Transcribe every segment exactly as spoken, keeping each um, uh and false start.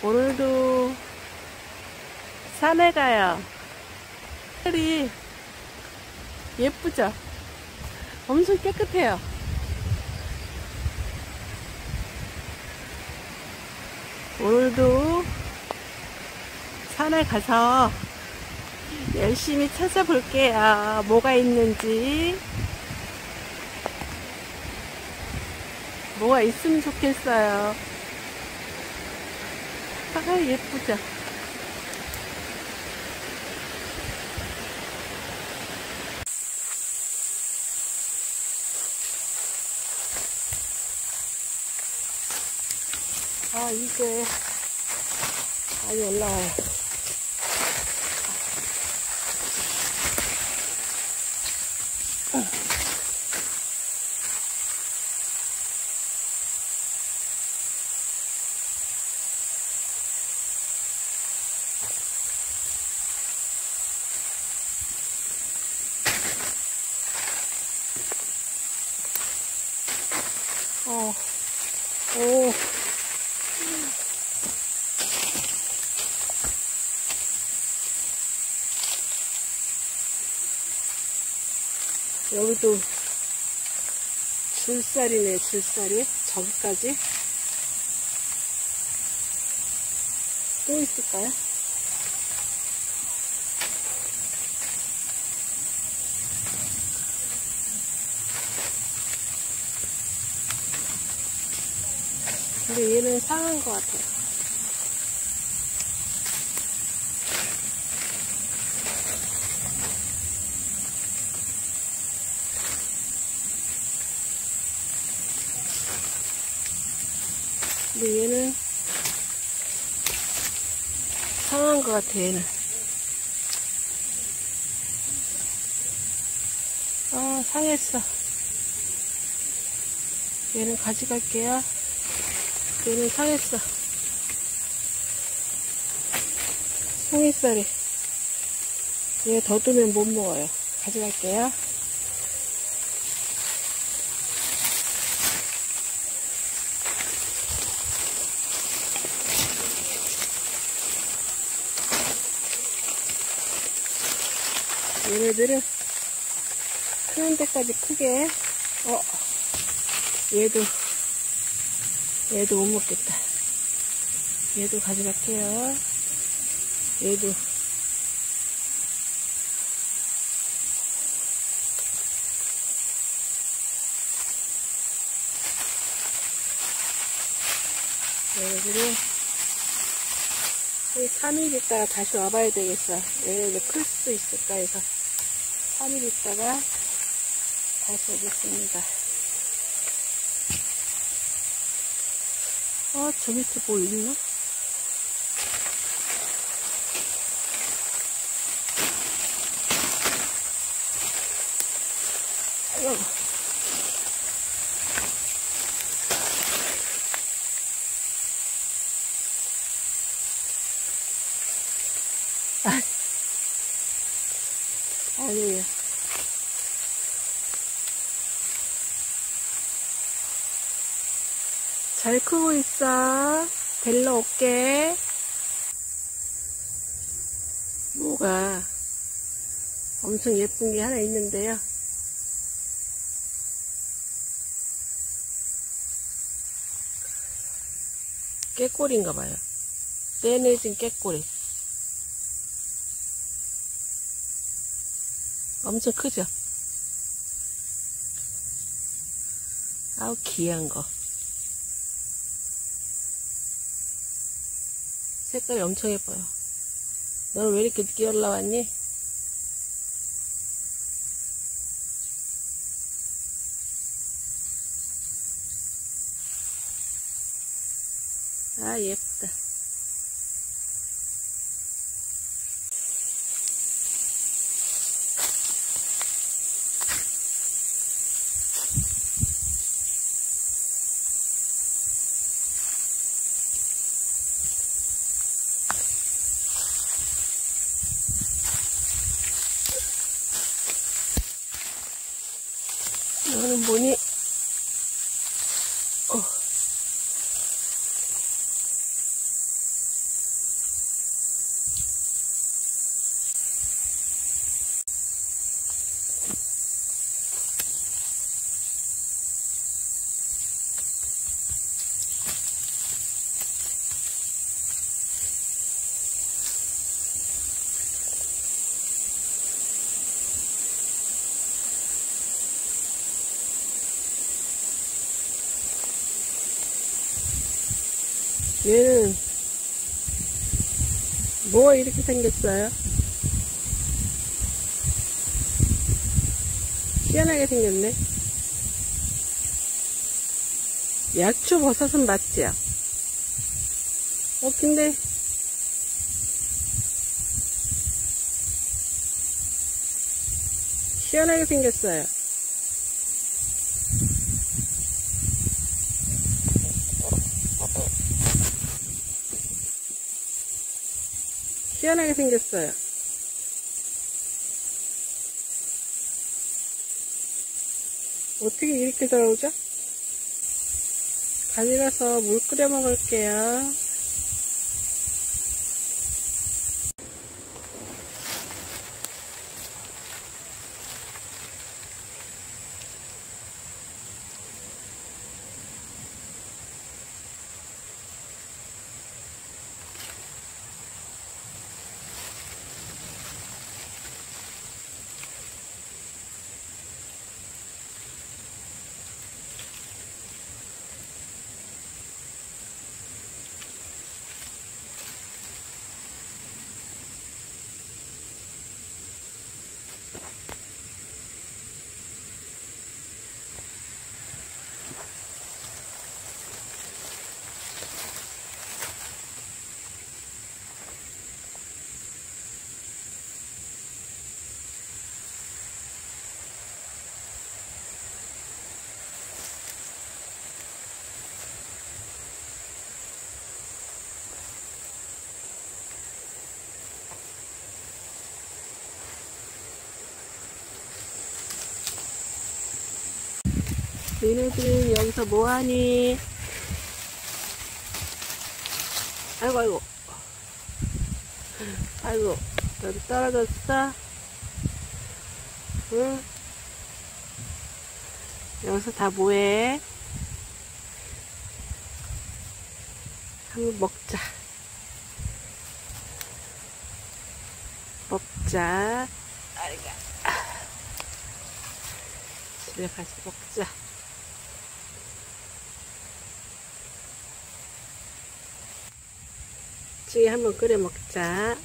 오늘도 산에 가요. 하늘이 예쁘죠? 엄청 깨끗해요. 오늘도 산에 가서 열심히 찾아볼게요. 뭐가 있는지. 뭐가 있으면 좋겠어요. 아, 예쁘죠? 아, 이제 많이 올라와요. 어, 오. 여기도 줄살이네, 줄살이. 저기까지. 또 있을까요? 근데 얘는 상한 것 같아요. 근데 얘는 상한 것 같아, 얘는. 아, 상했어. 얘는 가져갈게요. 얘는 상했어. 송이살이. 얘 더 두면 못 먹어요. 가져갈게요. 얘네들은 크는 데까지 크게. 어, 얘도 얘도 못 먹겠다. 얘도 가져갈게요. 얘도. 얘네들은 삼 일 있다가 다시 와봐야 되겠어. 얘네들 클 수도 있을까 해서 삼 일 있다가 다시 오겠습니다. 어, 저 밑에 뭐 있나? 아이고. 아, 아니에요. 잘 크고 있어. 데리러 올게. 뭐가 엄청 예쁜 게 하나 있는데요. 깨꼬리인가 봐요. 떼내진 깨꼬리. 엄청 크죠? 아우, 귀한 거. 색깔이 엄청 예뻐요. 너는 왜 이렇게 늦게 올라왔니? 아, 예쁘다. 이거는 뭐니? 어. 얘는 뭐가 이렇게 생겼어요? 희한하게 생겼네. 약초 버섯은 맞지요? 어 근데 희한하게 생겼어요. 희한하게 생겼어요. 어떻게 이렇게 돌아오죠? 가져가서 물 끓여 먹을게요. 너네들은 여기서 뭐하니? 아이고 아이고 아이고 너도 떨어졌어? 응? 여기서 다 뭐해? 한번 먹자. 먹자. 아이고. 집에 가서 먹자. 찌개 한번 끓여 먹자.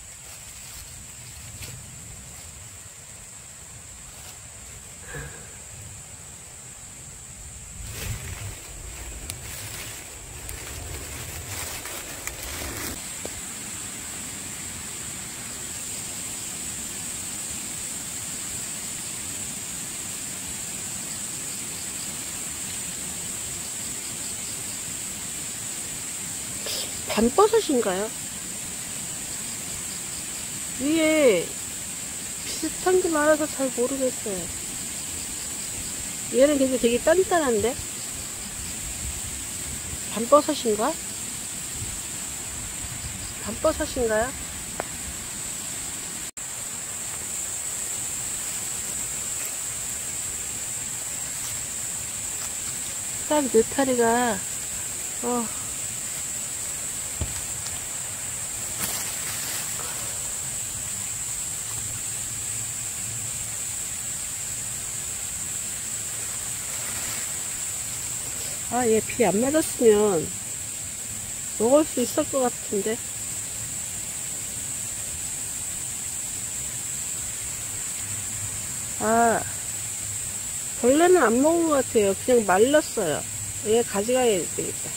밤버섯인가요? 위에 비슷한 게 많아서 잘 모르겠어요. 얘는 근데 되게 단단한데? 밤버섯인가? 밤버섯인가요? 딱 느타리가 어 아, 얘 비 안 맞았으면 먹을 수 있을 것 같은데. 아, 벌레는 안 먹은 것 같아요. 그냥 말랐어요. 얘 가져가야 되겠다.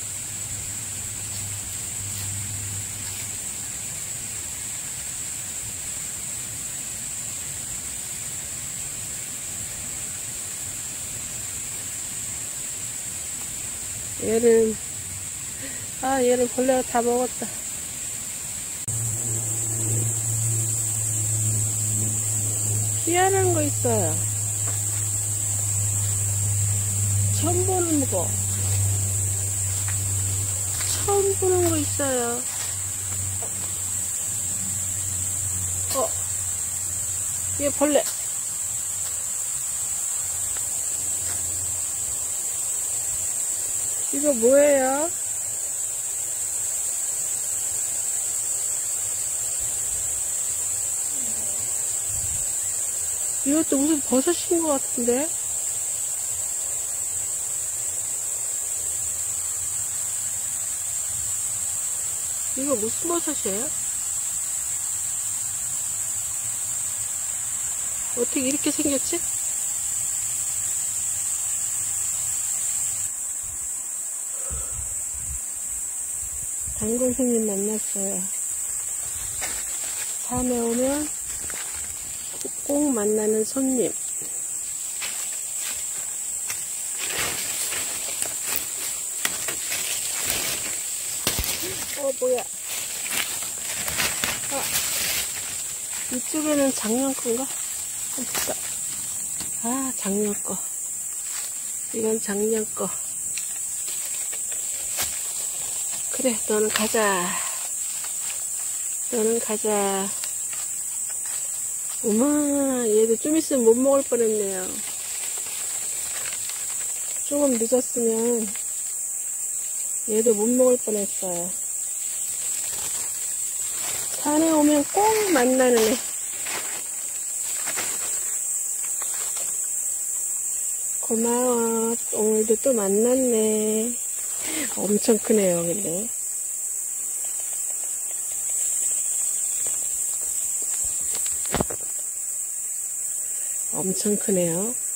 얘는 아 얘는 벌레가 다 먹었다. 희한한 거 있어요. 처음 보는 거 처음 보는 거 있어요. 어, 얘 벌레. 이거 뭐예요? 이것도 무슨 버섯인 것 같은데? 이거 무슨 버섯이에요? 어떻게 이렇게 생겼지? 당근생님 만났어요. 다음에 오면 꼭 만나는 손님. 어, 뭐야. 아, 이쪽에는 작년 건가? 없다. 아, 작년 거. 이건 작년 거. 그래, 너는 가자. 너는 가자. 어마, 얘도 좀 있으면 못 먹을 뻔했네요. 조금 늦었으면 얘도 못 먹을 뻔했어요. 산에 오면 꼭 만나는 애. 고마워. 오늘도 또 만났네. 엄청 크네요, 근데. 엄청 크네요.